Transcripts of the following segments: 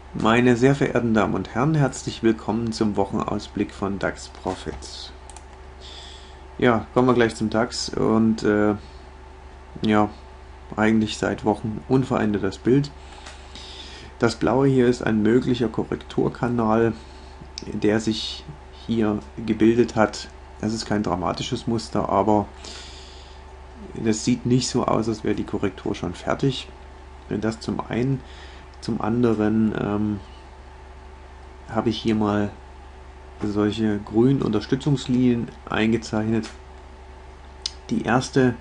Meine sehr verehrten Damen und Herren, herzlich willkommen zum Wochenausblick von DAX Profits. Ja, kommen wir gleich zum DAX und ja, eigentlich seit Wochen unverändertes Bild. Das blaue hier ist ein möglicher Korrekturkanal, der sich hier gebildet hat. Das ist kein dramatisches Muster, aber das sieht nicht so aus, als wäre die Korrektur schon fertig. Das zum einen. Zum anderen habe ich hier mal solche grünen Unterstützungslinien eingezeichnet. Die erste,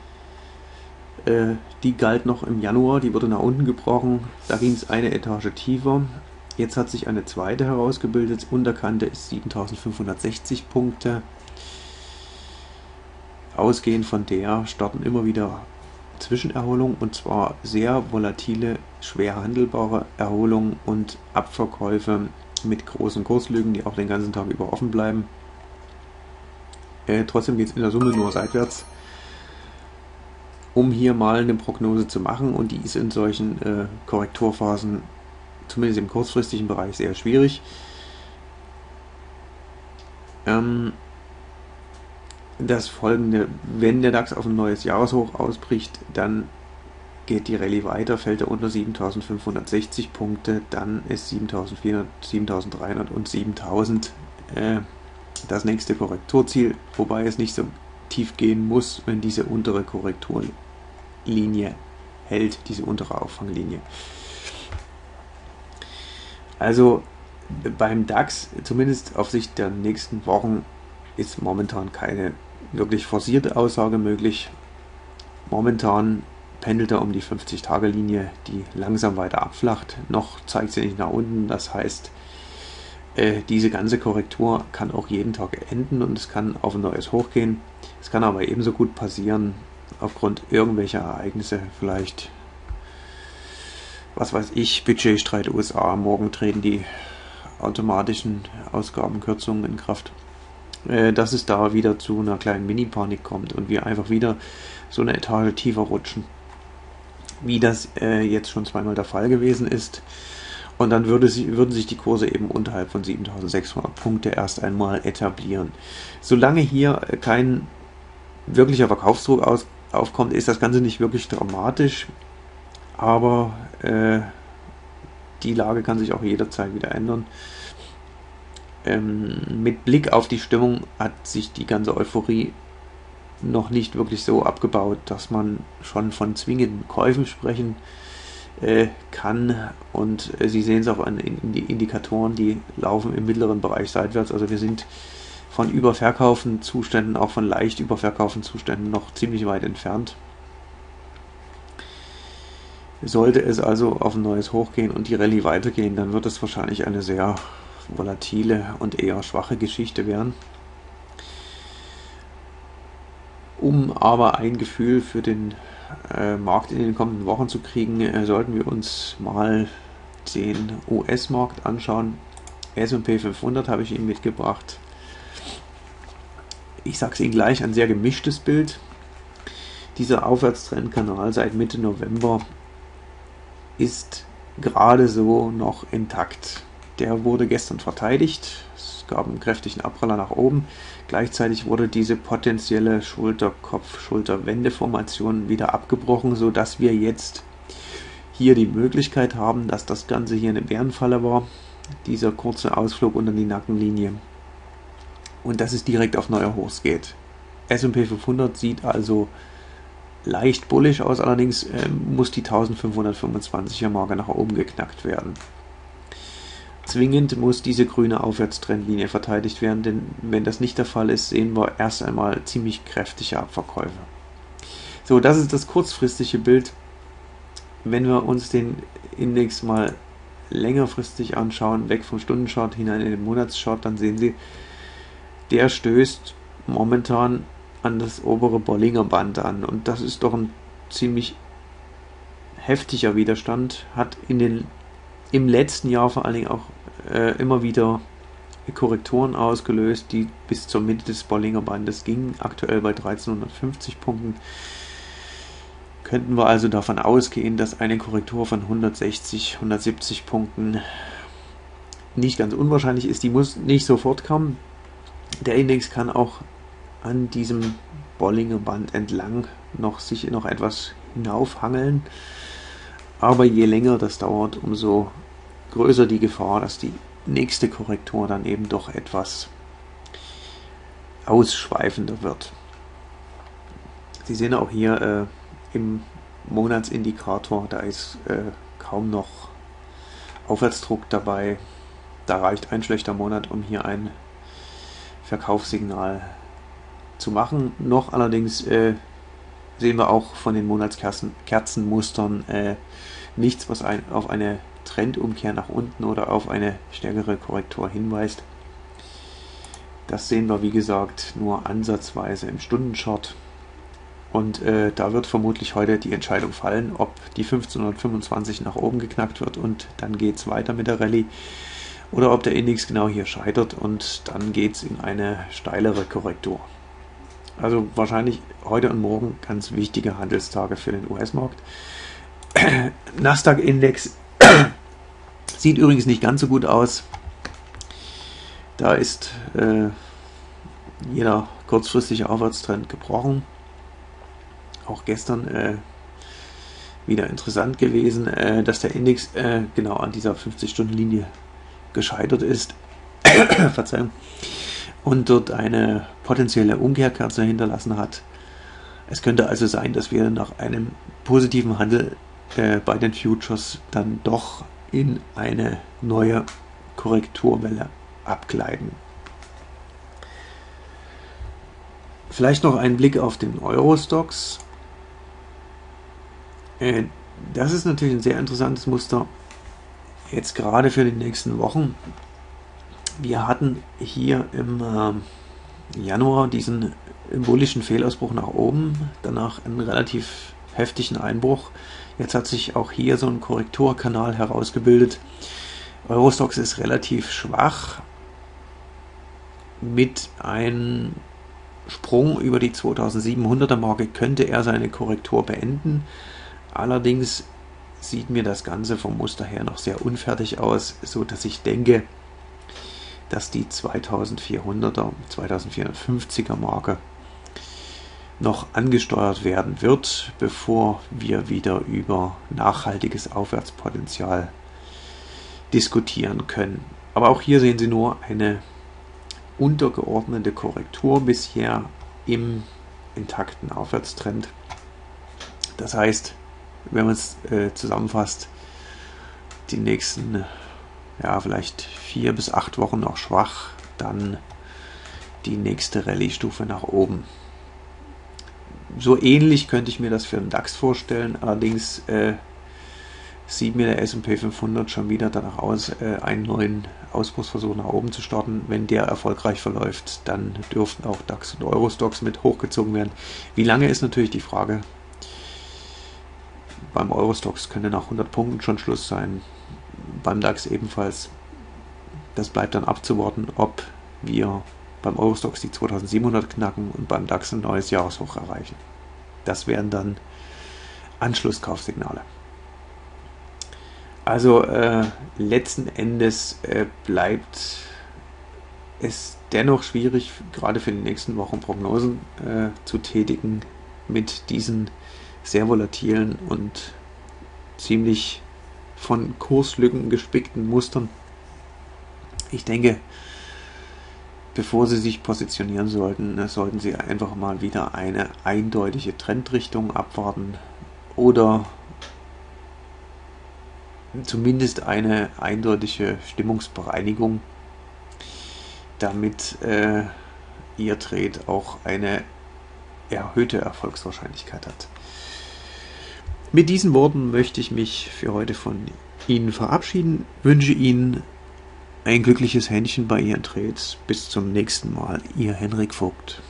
die galt noch im Januar, die wurde nach unten gebrochen, da ging es eine Etage tiefer. Jetzt hat sich eine zweite herausgebildet, Unterkante ist 7560 Punkte. Ausgehend von der starten immer wieder Zwischenerholungen, und zwar sehr volatile, schwer handelbare Erholungen und Abverkäufe mit großen Kurslügen, die auch den ganzen Tag über offen bleiben. Trotzdem geht es in der Summe nur seitwärts, um hier mal eine Prognose zu machen, und die ist in solchen Korrekturphasen, zumindest im kurzfristigen Bereich, sehr schwierig. Das folgende: Wenn der DAX auf ein neues Jahreshoch ausbricht, dann geht die Rallye weiter, fällt er unter 7560 Punkte, dann ist 7400, 7300 und 7000 das nächste Korrekturziel, wobei es nicht so tief gehen muss, wenn diese untere Korrekturlinie hält, diese untere Auffanglinie. Also beim DAX, zumindest auf Sicht der nächsten Wochen, ist momentan keine wirklich forcierte Aussage möglich. Momentan pendelt er um die 50-Tage-Linie, die langsam weiter abflacht. Noch zeigt sie nicht nach unten, das heißt, diese ganze Korrektur kann auch jeden Tag enden und es kann auf ein neues Hoch gehen. Es kann aber ebenso gut passieren, aufgrund irgendwelcher Ereignisse, vielleicht, was weiß ich, Budgetstreit USA, morgen treten die automatischen Ausgabenkürzungen in Kraft, dass es da wieder zu einer kleinen Mini-Panik kommt und wir einfach wieder so eine Etage tiefer rutschen, wie das jetzt schon zweimal der Fall gewesen ist. Und dann würden sich die Kurse eben unterhalb von 7600 Punkte erst einmal etablieren. Solange hier kein wirklicher Verkaufsdruck aufkommt, ist das Ganze nicht wirklich dramatisch, aber die Lage kann sich auch jederzeit wieder ändern. Mit Blick auf die Stimmung hat sich die ganze Euphorie noch nicht wirklich so abgebaut, dass man schon von zwingenden Käufen sprechen kann, und Sie sehen es auch an die Indikatoren, die laufen im mittleren Bereich seitwärts, also wir sind von überverkauften Zuständen, auch von leicht überverkauften Zuständen, noch ziemlich weit entfernt. Sollte es also auf ein neues Hoch gehen und die Rallye weitergehen, dann wird es wahrscheinlich eine sehr volatile und eher schwache Geschichte werden. Um aber ein Gefühl für den Markt in den kommenden Wochen zu kriegen, sollten wir uns mal den US-Markt anschauen. S&P 500 habe ich Ihnen mitgebracht. Ich sage es Ihnen gleich, ein sehr gemischtes Bild. Dieser Aufwärtstrendkanal seit Mitte November ist gerade so noch intakt. Der wurde gestern verteidigt. Es gab einen kräftigen Abpraller nach oben. Gleichzeitig wurde diese potenzielle Schulter-Kopf-Schulter-Wende-Formation wieder abgebrochen, sodass wir jetzt hier die Möglichkeit haben, dass das Ganze hier eine Bärenfalle war, dieser kurze Ausflug unter die Nackenlinie, und dass es direkt auf neue Hochs geht. S&P 500 sieht also leicht bullisch aus, allerdings muss die 1525er Marke nach oben geknackt werden. Zwingend muss diese grüne Aufwärtstrendlinie verteidigt werden, denn wenn das nicht der Fall ist, sehen wir erst einmal ziemlich kräftige Abverkäufe. So, das ist das kurzfristige Bild. Wenn wir uns den Index mal längerfristig anschauen, weg vom Stundenchart hinein in den Monatschart, dann sehen Sie, der stößt momentan an das obere Bollinger Band an, und das ist doch ein ziemlich heftiger Widerstand, hat im letzten Jahr vor allen Dingen auch immer wieder Korrekturen ausgelöst, die bis zur Mitte des Bollinger Bandes gingen, aktuell bei 1350 Punkten. könnten wir also davon ausgehen, dass eine Korrektur von 160, 170 Punkten nicht ganz unwahrscheinlich ist. Die muss nicht sofort kommen. Der Index kann auch an diesem Bollinger Band entlang sich noch etwas hinaufhangeln. Aber je länger das dauert, umso größer die Gefahr, dass die nächste Korrektur dann eben doch etwas ausschweifender wird. Sie sehen auch hier im Monatsindikator, da ist kaum noch Aufwärtsdruck dabei. Da reicht ein schlechter Monat, um hier ein Verkaufssignal zu machen. Noch allerdings sehen wir auch von den Monatskerzenmustern nichts, was auf eine Trendumkehr nach unten oder auf eine stärkere Korrektur hinweist. Das sehen wir, wie gesagt, nur ansatzweise im Stundenchart. Und da wird vermutlich heute die Entscheidung fallen, ob die 1525 nach oben geknackt wird und dann geht es weiter mit der Rallye. Oder ob der Index genau hier scheitert und dann geht es in eine steilere Korrektur. Also wahrscheinlich heute und morgen ganz wichtige Handelstage für den US-Markt. Nasdaq-Index sieht übrigens nicht ganz so gut aus. Da ist jeder kurzfristige Aufwärtstrend gebrochen. Auch gestern wieder interessant gewesen, dass der Index genau an dieser 50-Stunden-Linie gescheitert ist. Verzeihung. Und dort eine potenzielle Umkehrkerze hinterlassen hat. Es könnte also sein, dass wir nach einem positiven Handel bei den Futures dann doch in eine neue Korrekturwelle abgleiten. Vielleicht noch ein Blick auf den Euro-Stocks. Das ist natürlich ein sehr interessantes Muster, jetzt gerade für die nächsten Wochen. Wir hatten hier im Januar diesen bullischen Fehlausbruch nach oben, danach einen relativ heftigen Einbruch. Jetzt hat sich auch hier so ein Korrekturkanal herausgebildet. Eurostoxx ist relativ schwach. Mit einem Sprung über die 2700er Marke könnte er seine Korrektur beenden. Allerdings sieht mir das Ganze vom Muster her noch sehr unfertig aus, so dass ich denke, dass die 2400er, 2450er Marke noch angesteuert werden wird, bevor wir wieder über nachhaltiges Aufwärtspotenzial diskutieren können. Aber auch hier sehen Sie nur eine untergeordnete Korrektur bisher im intakten Aufwärtstrend. Das heißt, wenn man es zusammenfasst, die nächsten vielleicht 4 bis 8 Wochen noch schwach, dann die nächste Rallye-Stufe nach oben. So ähnlich könnte ich mir das für den DAX vorstellen, allerdings sieht mir der S&P 500 schon wieder danach aus, einen neuen Ausbruchsversuch nach oben zu starten. Wenn der erfolgreich verläuft, dann dürften auch DAX und Eurostoxx mit hochgezogen werden. Wie lange ist natürlich die Frage. Beim Eurostoxx könnte nach 100 Punkten schon Schluss sein, beim DAX ebenfalls. Das bleibt dann abzuwarten, ob wir beim Eurostoxx die 2700 knacken und beim DAX ein neues Jahreshoch erreichen. Das wären dann Anschlusskaufsignale. Also letzten Endes bleibt es dennoch schwierig, gerade für die nächsten Wochen Prognosen zu tätigen mit diesen sehr volatilen und ziemlich von Kurslücken gespickten Mustern. Ich denke, bevor Sie sich positionieren sollten, sollten Sie einfach mal wieder eine eindeutige Trendrichtung abwarten oder zumindest eine eindeutige Stimmungsbereinigung, damit Ihr Trade auch eine erhöhte Erfolgswahrscheinlichkeit hat. Mit diesen Worten möchte ich mich für heute von Ihnen verabschieden, wünsche Ihnen ein glückliches Händchen bei Ihren Trades. Bis zum nächsten Mal, Ihr Henrik Vogt.